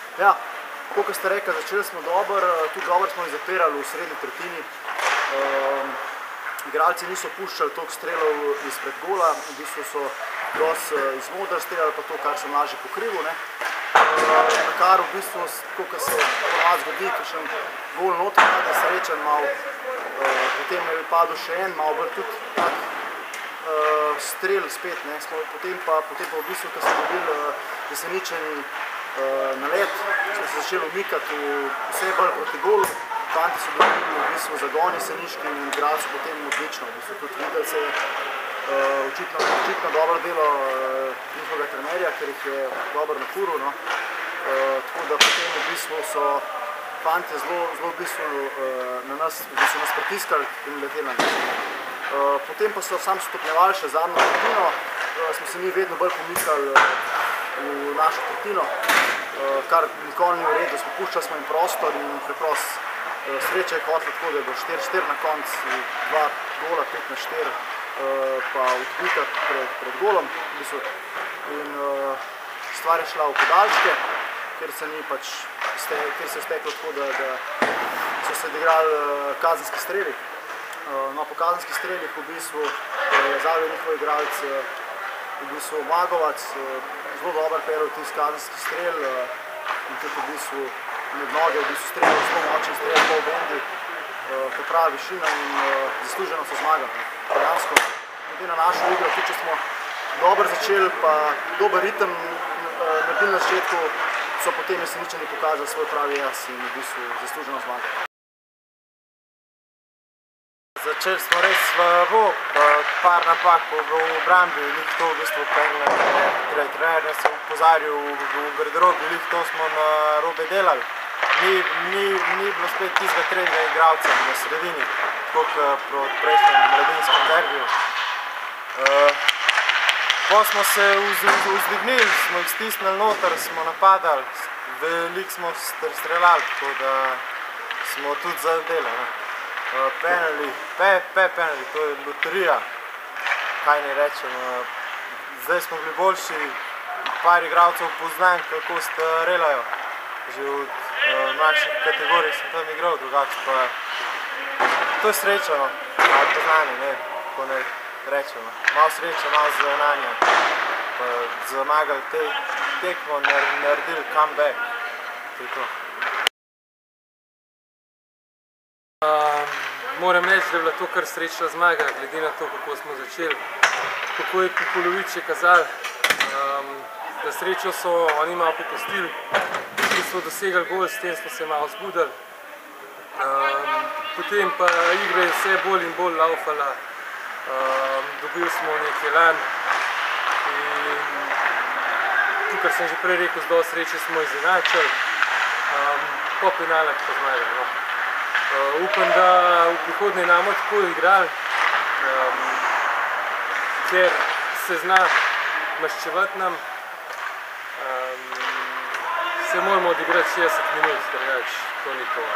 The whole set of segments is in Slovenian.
Ja, kot ste rekli, začeli smo dobro, tudi dobro smo jih zapirali v srednji tretjini. Igralci niso puščali toliko strelov izpred gola, v bistvu so dosti iz modra streljali, pa to, kar sem lažje pokrivil. Na kar v bistvu, kot se ponavadi zgodi, kakšen gol noter, da srečen malo, potem je padel še en, malo bolj tudi tak strel spet, potem pa v bistvu, ko smo dobili Jeseničani nalet, smo se začeli umikati vse bolj proti golu. Fanti so dobili v bistvu zagon jeseniški in igrali so potem odlično. V bistvu tudi videli se je očitno dobro delo njihovega trenerja, ker jih je dobro nakuril. Tako da potem v bistvu so fanti zelo v bistvu na nas pritiskali in leteli na nas. Potem pa so sam stopnjevali še zadnjo tretjino, smo se mi vedno bolj pomikali v našo tretjino, kar nikoli ni v redu, puščali smo jim prostor in preprost sreča je hotela tako, da je bilo 4-4 na konc, 2 gola, 5-4, pa odbita pred golom. In stvar je šla v podaljške, ker se je steklo tako, da so se odigrali kazenski streli. No, po kazenskih strelih v bistvu je zavil njihov igralec v bistvu Magovac, zelo dober peril tisti kazenski strel in tudi v bistvu med noge v bistvu strelil, zelo močen strel, pol bendi, poprava višina in zasluženo so zmagali. Dejansko, glede na našo igro, tudi če smo dobro začeli, pa dober ritem naredili na začetku, so potem Jeseničani pokazali svoj pravi jaz in v bistvu zasluženo zmagali. Začeli smo res slabo, par napak v obrambi, lik to v bistvu trener nas je opozarjal v garderobi, lik to smo na robe delali. Ni bilo spet tistega tretjega igralca na sredini, tako kot proti prejšnjem mladinskem derbiju. Ko smo se vzdignili, smo jih stisnili noter, smo napadali, veliko smo streljali, tako da smo tudi zadeli. Penali, to je loterija, kaj ne rečem. Zdaj smo bili boljši, par igralcev poznam, kako streljajo. Že v mlajših kategorijah sem tam igral, drugače pa to je sreča, malo poznanje, kako ne rečemo. Malo sreče, malo znanja, pa zmagali tekmo, naredili comeback, to je to. Moram reči, da je bila to kar srečna zmaga, glede na to, kako smo začeli. Kako je Polovič je kazal, na srečo so oni malo popustili, ki so dosegali gol, s tem smo se malo zbudili. Potem pa igra je vse bolj in bolj laufala, dobili smo neki elan in tu, kar sem že prej rekel, z dosti sreče smo izenačili, po penalah pa zmagali. Upam, da v prihodnje namo tako igrali, ker se zna maščevati nam, se moramo odigrati 60 minut, drugače to ni to.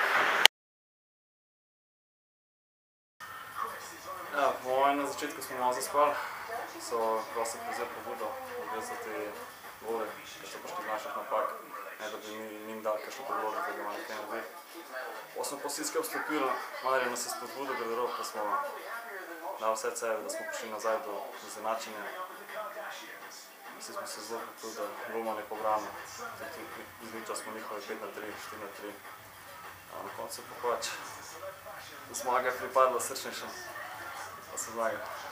Ja, po mojem na začetku smo malo zaspali, so prosto prevzeli pobudo, da so te gole, ker so prišli naših napak, ne da bi njim dali kakšno podlogo, da bi malo nekaj naredili. Smo posilske vstopili, malo nas je spodbudil garderob, pa smo dali vse sebe, da smo prišli nazaj do izenačenja. Vsi smo se zelo potrudili, da bomo ne pobrali. Izničali smo njihove 5-3, 4-3. Na koncu pa pač zmaga je pripadla srčnejšem, pa se zmaga.